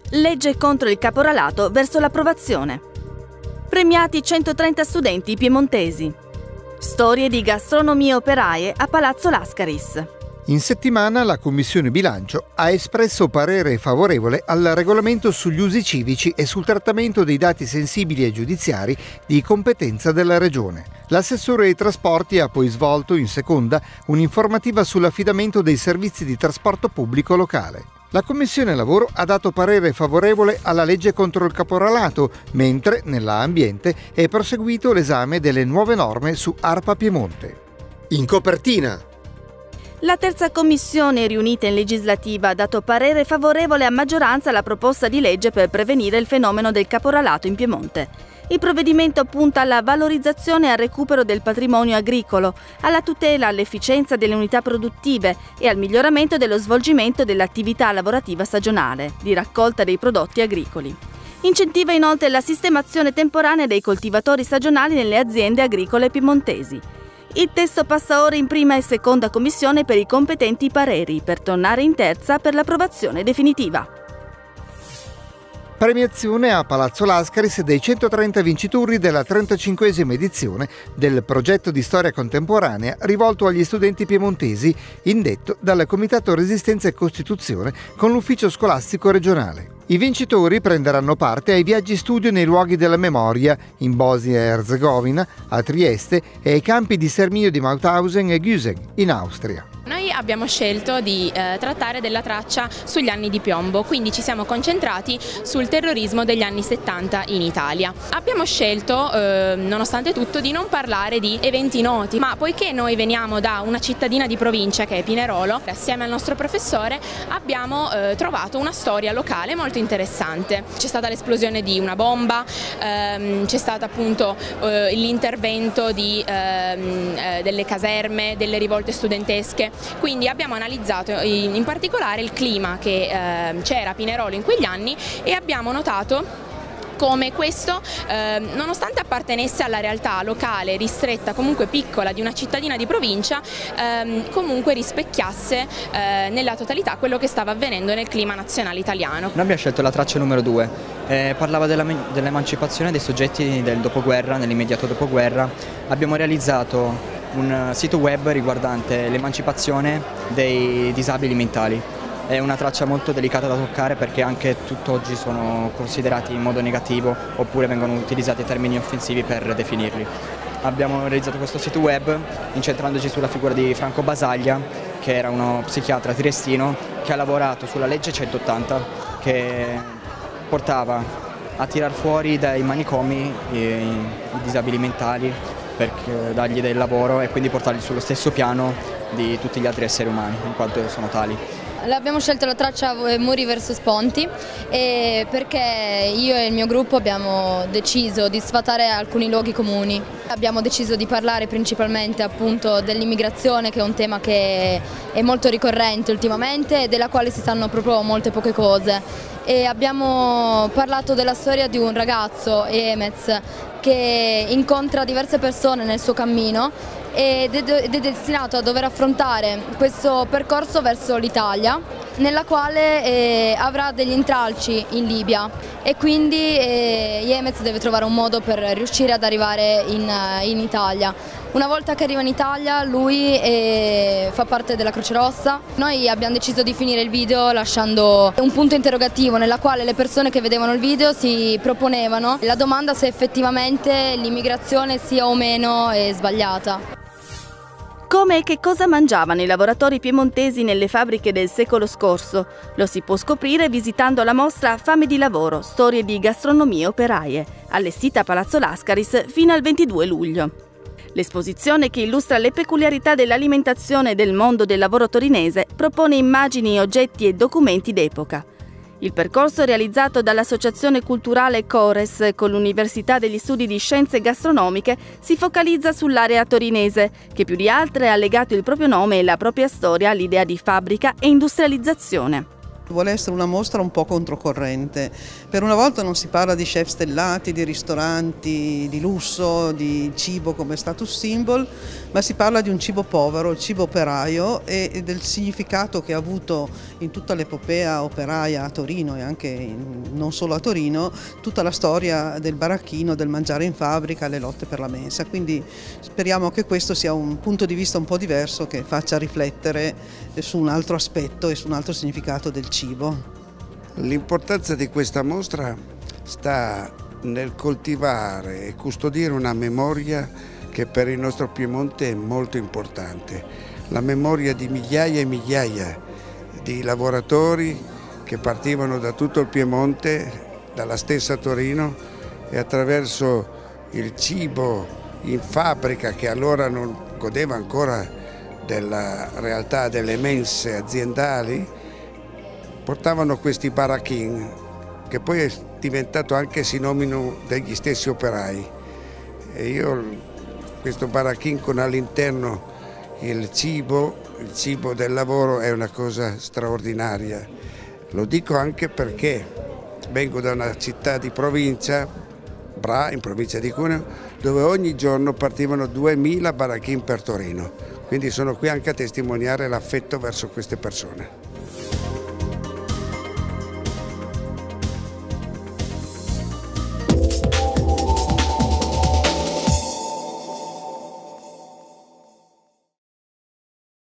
Legge contro il caporalato verso l'approvazione. Premiati 130 studenti piemontesi. Storie di gastronomie operaie a Palazzo Lascaris. In settimana la Commissione Bilancio ha espresso parere favorevole al regolamento sugli usi civici e sul trattamento dei dati sensibili e giudiziari di competenza della Regione. L'assessore ai trasporti ha poi svolto in seconda un'informativa sull'affidamento dei servizi di trasporto pubblico locale. La Commissione Lavoro ha dato parere favorevole alla legge contro il caporalato, mentre nella Ambiente è proseguito l'esame delle nuove norme su ARPA Piemonte. In copertina. La terza commissione riunita in legislativa ha dato parere favorevole a maggioranza alla proposta di legge per prevenire il fenomeno del caporalato in Piemonte. Il provvedimento punta alla valorizzazione e al recupero del patrimonio agricolo, alla tutela, all'efficienza delle unità produttive e al miglioramento dello svolgimento dell'attività lavorativa stagionale, di raccolta dei prodotti agricoli. Incentiva inoltre la sistemazione temporanea dei coltivatori stagionali nelle aziende agricole piemontesi. Il testo passa ora in prima e seconda commissione per i competenti pareri, per tornare in terza per l'approvazione definitiva. Premiazione a Palazzo Lascaris dei 130 vincitori della 35esima edizione del progetto di storia contemporanea rivolto agli studenti piemontesi, indetto dal Comitato Resistenza e Costituzione con l'Ufficio Scolastico Regionale. I vincitori prenderanno parte ai viaggi studio nei luoghi della memoria in Bosnia e Erzegovina, a Trieste e ai campi di sterminio di Mauthausen e Güsing in Austria. Noi abbiamo scelto di trattare della traccia sugli anni di piombo, quindi ci siamo concentrati sul terrorismo degli anni 70 in Italia. Abbiamo scelto, nonostante tutto, di non parlare di eventi noti, ma poiché noi veniamo da una cittadina di provincia che è Pinerolo, assieme al nostro professore abbiamo trovato una storia locale molto interessante. C'è stata l'esplosione di una bomba, c'è stato appunto l'intervento delle caserme, delle rivolte studentesche. Quindi abbiamo analizzato in particolare il clima che c'era a Pinerolo in quegli anni e abbiamo notato come questo, nonostante appartenesse alla realtà locale, ristretta, comunque piccola, di una cittadina di provincia, comunque rispecchiasse nella totalità quello che stava avvenendo nel clima nazionale italiano. Noi abbiamo scelto la traccia numero 2, parlava dell'emancipazione dei soggetti del dopoguerra, nell'immediato dopoguerra. Abbiamo realizzato un sito web riguardante l'emancipazione dei disabili mentali. È una traccia molto delicata da toccare perché anche tutt'oggi sono considerati in modo negativo oppure vengono utilizzati termini offensivi per definirli. Abbiamo realizzato questo sito web incentrandoci sulla figura di Franco Basaglia, che era uno psichiatra triestino che ha lavorato sulla legge 180 che portava a tirar fuori dai manicomi i disabili mentali per dargli del lavoro e quindi portarli sullo stesso piano di tutti gli altri esseri umani, in quanto sono tali. Abbiamo scelto la traccia Muri vs Ponti perché io e il mio gruppo abbiamo deciso di sfatare alcuni luoghi comuni. Abbiamo deciso di parlare principalmente appunto dell'immigrazione, che è un tema che è molto ricorrente ultimamente e della quale si sanno proprio molte poche cose. E abbiamo parlato della storia di un ragazzo, Emez, che incontra diverse persone nel suo cammino ed è destinato a dover affrontare questo percorso verso l'Italia, nella quale avrà degli intralci in Libia e quindi Yemez deve trovare un modo per riuscire ad arrivare in Italia. Una volta che arriva in Italia lui fa parte della Croce Rossa. Noi abbiamo deciso di finire il video lasciando un punto interrogativo nella quale le persone che vedevano il video si proponevano la domanda se effettivamente l'immigrazione sia o meno sbagliata. Come e che cosa mangiavano i lavoratori piemontesi nelle fabbriche del secolo scorso? Lo si può scoprire visitando la mostra Fame di lavoro, storie di gastronomie operaie, allestita a Palazzo Lascaris fino al 22 luglio. L'esposizione, che illustra le peculiarità dell'alimentazione e del mondo del lavoro torinese, propone immagini, oggetti e documenti d'epoca. Il percorso, realizzato dall'Associazione Culturale Cores con l'Università degli Studi di Scienze Gastronomiche, si focalizza sull'area torinese, che più di altre ha legato il proprio nome e la propria storia all'idea di fabbrica e industrializzazione. Vuole essere una mostra un po' controcorrente. Per una volta non si parla di chef stellati, di ristoranti di lusso, di cibo come status symbol, ma si parla di un cibo povero, il cibo operaio, e del significato che ha avuto in tutta l'epopea operaia a Torino e anche non solo a Torino, tutta la storia del baracchino, del mangiare in fabbrica, le lotte per la mensa. Quindi speriamo che questo sia un punto di vista un po' diverso, che faccia riflettere su un altro aspetto e su un altro significato del cibo. L'importanza di questa mostra sta nel coltivare e custodire una memoria che per il nostro Piemonte è molto importante, la memoria di migliaia e migliaia di lavoratori che partivano da tutto il Piemonte, dalla stessa Torino, e attraverso il cibo in fabbrica, che allora non godeva ancora della realtà delle mense aziendali, portavano questi barachin, che poi è diventato anche sinonimo degli stessi operai. E questo barachin con all'interno il cibo del lavoro è una cosa straordinaria. Lo dico anche perché vengo da una città di provincia, Bra, in provincia di Cuneo, dove ogni giorno partivano 2000 barachin per Torino. Quindi sono qui anche a testimoniare l'affetto verso queste persone.